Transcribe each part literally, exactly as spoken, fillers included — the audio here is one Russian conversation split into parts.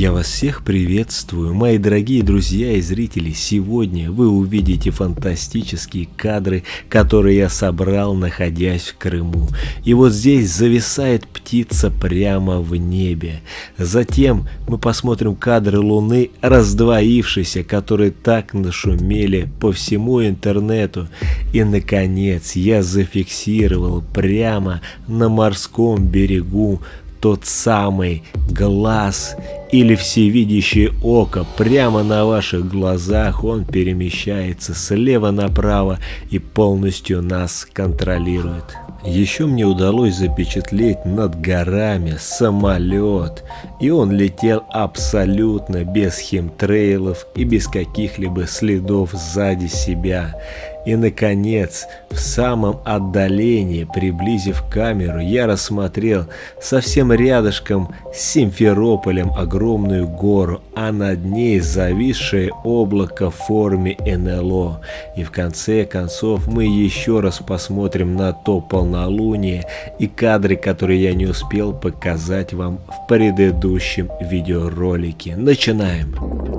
Я вас всех приветствую, мои дорогие друзья и зрители. Сегодня вы увидите фантастические кадры, которые я собрал, находясь в Крыму. И вот здесь зависает птица прямо в небе. Затем мы посмотрим кадры Луны, раздвоившейся, которые так нашумели по всему интернету. И, наконец, я зафиксировал прямо на морском берегу тот самый глаз или всевидящее око. Прямо на ваших глазах он перемещается слева направо и полностью нас контролирует. Еще мне удалось запечатлеть над горами самолет, и он летел абсолютно без химтрейлов и без каких-либо следов сзади себя. И, наконец, в самом отдалении, приблизив камеру, я рассмотрел совсем рядышком с Симферополем огромную гору, а над ней зависшее облако в форме эн эл о. И в конце концов мы еще раз посмотрим на то полнолуние и кадры, которые я не успел показать вам в предыдущем видеоролике. Начинаем!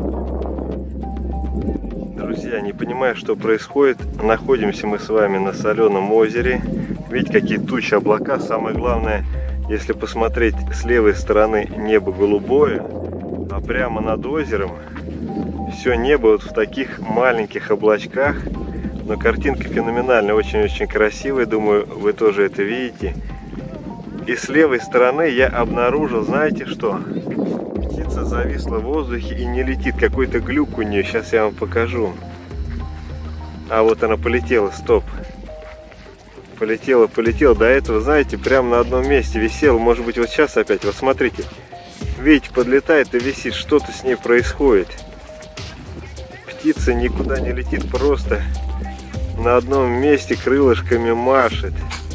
Друзья, не понимаю, что происходит. Находимся мы с вами на соленом озере. Видите, какие тучи, облака. Самое главное, если посмотреть с левой стороны, небо голубое, а прямо над озером все небо вот в таких маленьких облачках. Но картинка феноменальная, очень-очень красивая. Думаю, вы тоже это видите. И с левой стороны я обнаружил, знаете что? Птица зависла в воздухе и не летит. Какой-то глюк у нее. Сейчас я вам покажу. А вот она полетела, стоп. Полетела, полетела. До этого, знаете, прямо на одном месте висела. Может быть, вот сейчас опять. Вот смотрите. Видите, подлетает и висит. Что-то с ней происходит. Птица никуда не летит. Просто на одном месте крылышками машет.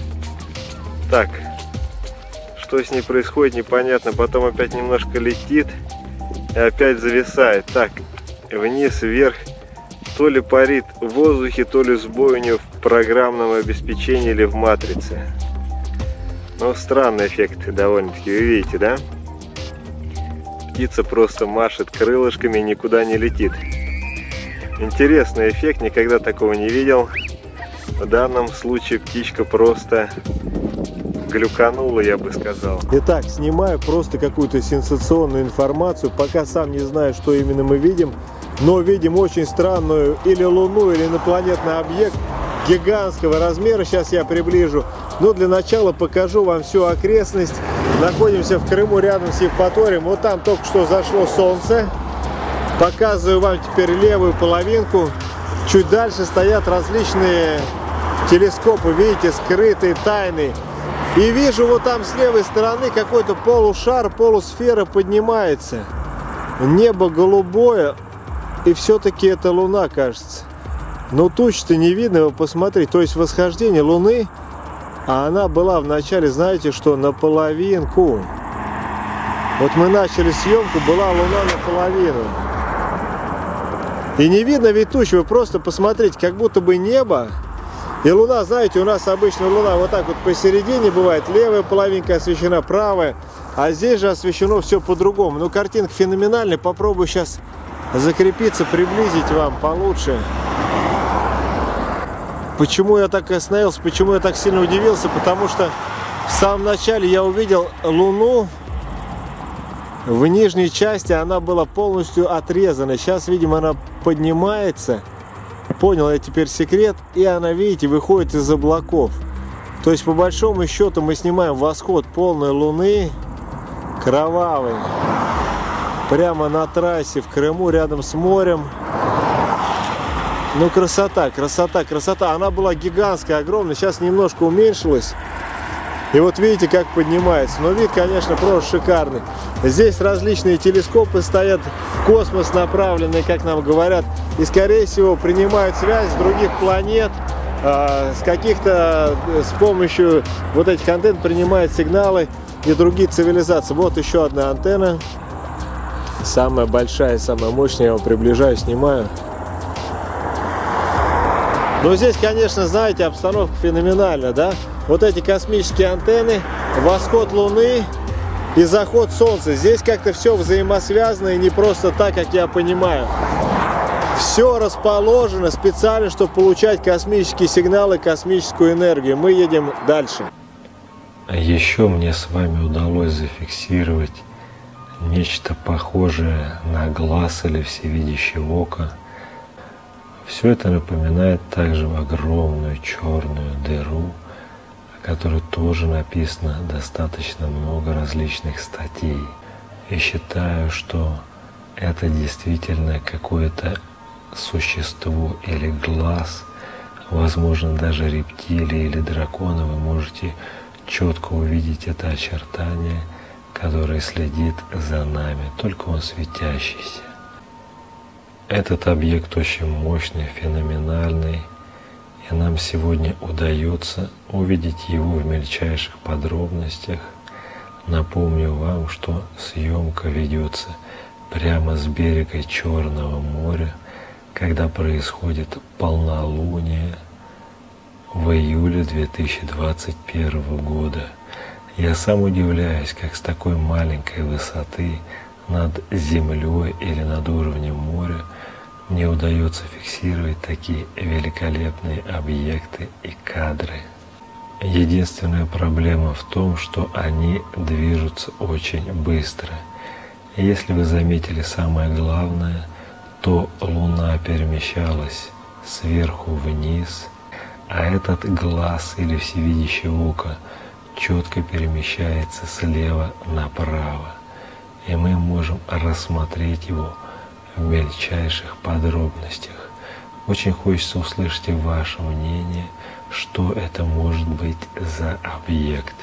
Так. Что с ней происходит, непонятно. Потом опять немножко летит. И опять зависает. Так. Вниз, вверх. То ли парит в воздухе, то ли сбой у нее в программном обеспечении или в матрице. Но странный эффект довольно-таки, вы видите, да? Птица просто машет крылышками и никуда не летит. Интересный эффект, никогда такого не видел. В данном случае птичка просто глюканула, я бы сказал. Итак, снимаю просто какую-то сенсационную информацию, пока сам не знаю, что именно мы видим. Но видим очень странную или Луну, или инопланетный объект гигантского размера. Сейчас я приближу. Но для начала покажу вам всю окрестность. Находимся в Крыму, рядом с Евпаторием. Вот там только что зашло солнце. Показываю вам теперь левую половинку. Чуть дальше стоят различные телескопы, видите, скрытые, тайные. И вижу вот там с левой стороны какой-то полушар, полусфера поднимается. Небо голубое. И все-таки это Луна, кажется. Но туч-то не видно, его посмотреть. То есть восхождение Луны, а она была в начале, знаете что, наполовинку. Вот мы начали съемку, была Луна наполовину. И не видно ведь туч, вы просто посмотрите, как будто бы небо. И Луна, знаете, у нас обычно Луна вот так вот посередине бывает. Левая половинка освещена, правая. А здесь же освещено все по-другому. Но картинка феноменальная, попробую сейчас закрепиться, приблизить вам получше. Почему я так остановился, почему я так сильно удивился? Потому что в самом начале я увидел Луну в нижней части, она была полностью отрезана. Сейчас, видимо, она поднимается. Понял я теперь секрет. И она, видите, выходит из облаков. То есть, по большому счету, мы снимаем восход полной Луны, кровавый. Прямо на трассе в Крыму, рядом с морем. Ну, красота, красота, красота. Она была гигантская, огромная. Сейчас немножко уменьшилась. И вот видите, как поднимается. Но вид, конечно, просто шикарный. Здесь различные телескопы стоят, в космос направленные, как нам говорят. И, скорее всего, принимают связь с других планет. С каких-то, с помощью вот этих антенн принимают сигналы и другие цивилизации. Вот еще одна антенна. Самая большая, самая мощная, я его приближаю, снимаю. Но здесь, конечно, знаете, обстановка феноменальна, да? Вот эти космические антенны, восход Луны, и заход солнца. Здесь как-то все взаимосвязано и не просто так, как я понимаю. Все расположено специально, чтобы получать космические сигналы, космическую энергию. Мы едем дальше. Еще мне с вами удалось зафиксировать нечто похожее на глаз или всевидящее око. Все это напоминает также огромную черную дыру, о которой тоже написано достаточно много различных статей. И считаю, что это действительно какое-то существо или глаз, возможно даже рептилии или дракона. Вы можете четко увидеть это очертание, которое следит за нами, только он светящийся. Этот объект очень мощный, феноменальный, и нам сегодня удается увидеть его в мельчайших подробностях. Напомню вам, что съемка ведется прямо с берега Черного моря, когда происходит полнолуние в июле две тысячи двадцать первого года. Я сам удивляюсь, как с такой маленькой высоты над землей или над уровнем моря мне удается фиксировать такие великолепные объекты и кадры. Единственная проблема в том, что они движутся очень быстро. И если вы заметили самое главное, то Луна перемещалась сверху вниз, а этот глаз или всевидящее око четко перемещается слева направо. И мы можем рассмотреть его в мельчайших подробностях. Очень хочется услышать ваше мнение, что это может быть за объект.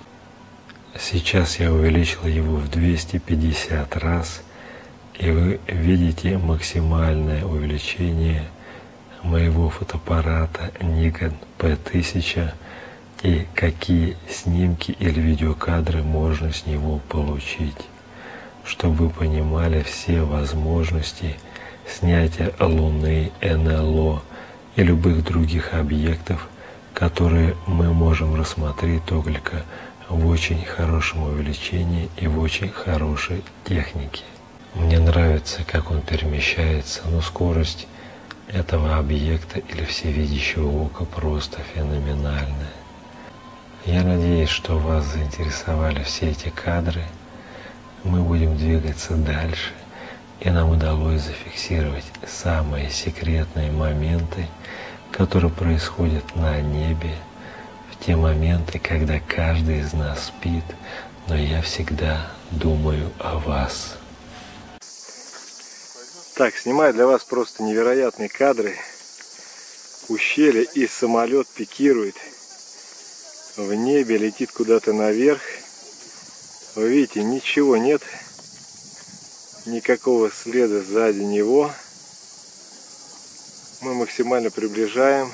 Сейчас я увеличил его в двести пятьдесят раз, и вы видите максимальное увеличение моего фотоаппарата Nikon пэ тысяча и какие снимки или видеокадры можно с него получить, чтобы вы понимали все возможности снятия Луны, эн эл о и любых других объектов, которые мы можем рассмотреть только в очень хорошем увеличении и в очень хорошей технике. Мне нравится, как он перемещается, но скорость этого объекта или всевидящего ока просто феноменальная. Я надеюсь, что вас заинтересовали все эти кадры. Мы будем двигаться дальше, и нам удалось зафиксировать самые секретные моменты, которые происходят на небе, в те моменты, когда каждый из нас спит, но я всегда думаю о вас. Так, снимаю для вас просто невероятные кадры. Ущелье, и самолет пикирует в небе, летит куда-то наверх. Вы видите, ничего нет, никакого следа сзади него. Мы максимально приближаем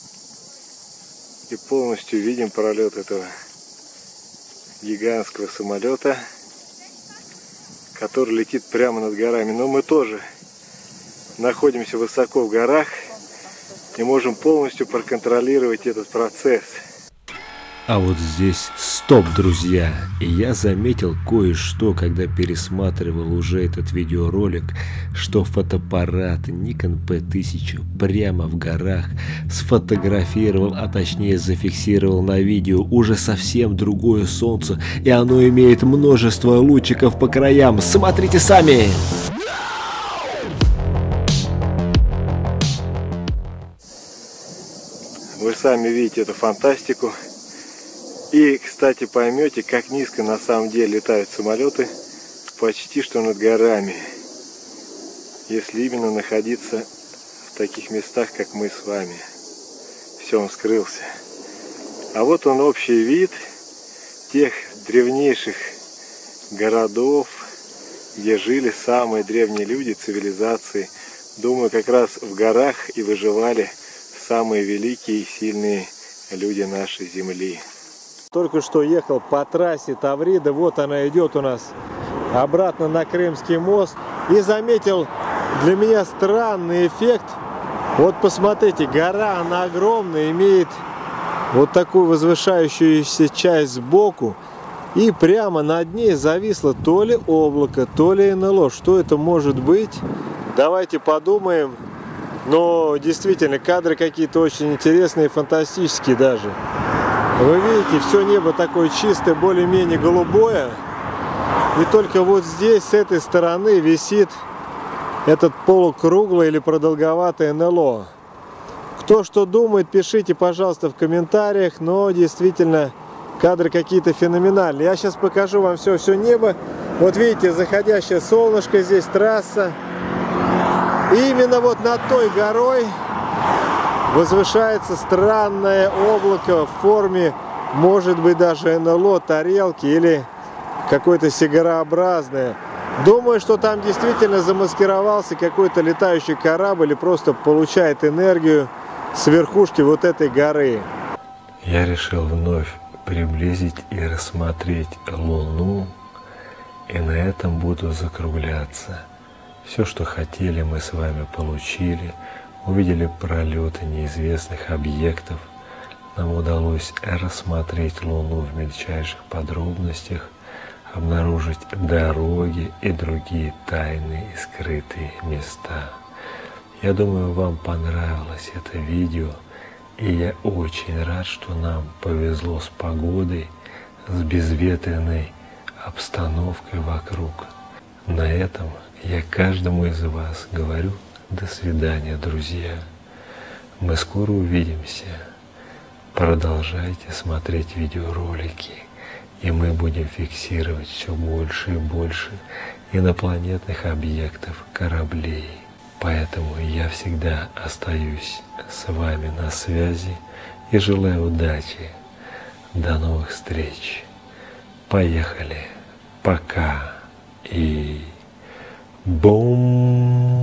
и полностью видим пролет этого гигантского самолета, который летит прямо над горами. Но мы тоже находимся высоко в горах и можем полностью проконтролировать этот процесс. А вот здесь стоп, друзья! И я заметил кое-что, когда пересматривал уже этот видеоролик, что фотоаппарат Nikon пэ тысяча прямо в горах сфотографировал, а точнее зафиксировал на видео уже совсем другое солнце, и оно имеет множество лучиков по краям. Смотрите сами! Вы сами видите эту фантастику. И, кстати, поймете, как низко на самом деле летают самолеты, почти что над горами, если именно находиться в таких местах, как мы с вами. Все, он скрылся. А вот он, общий вид тех древнейших городов, где жили самые древние люди, цивилизации. Думаю, как раз в горах и выживали самые великие и сильные люди нашей земли. Только что ехал по трассе Таврида, вот она идет у нас обратно на Крымский мост, и заметил для меня странный эффект. Вот посмотрите, гора, она огромная, имеет вот такую возвышающуюся часть сбоку, И прямо над ней зависло то ли облако, то ли эн эл о. Что это может быть? Давайте подумаем. Но действительно, кадры какие-то очень интересные, фантастические даже. Вы видите, все небо такое чистое, более-менее голубое. И только вот здесь, с этой стороны, висит этот полукруглый или продолговатый эн эл о. Кто что думает, пишите, пожалуйста, в комментариях. Но действительно, кадры какие-то феноменальные. Я сейчас покажу вам все, все небо. Вот видите, заходящее солнышко, здесь трасса. И именно вот над той горой возвышается странное облако в форме, может быть, даже эн эл о, тарелки или какое-то сигарообразное. Думаю, что там действительно замаскировался какой-то летающий корабль и просто получает энергию с верхушки вот этой горы. Я решил вновь приблизить и рассмотреть Луну, и на этом буду закругляться. Все, что хотели, мы с вами получили. Увидели пролеты неизвестных объектов. Нам удалось рассмотреть Луну в мельчайших подробностях, обнаружить дороги и другие тайные и скрытые места. Я думаю, вам понравилось это видео, и я очень рад, что нам повезло с погодой, с безветренной обстановкой вокруг. На этом я каждому из вас говорю до свидания, друзья. Мы скоро увидимся. Продолжайте смотреть видеоролики, и мы будем фиксировать все больше и больше инопланетных объектов, кораблей. Поэтому я всегда остаюсь с вами на связи и желаю удачи. До новых встреч. Поехали. Пока. И бум!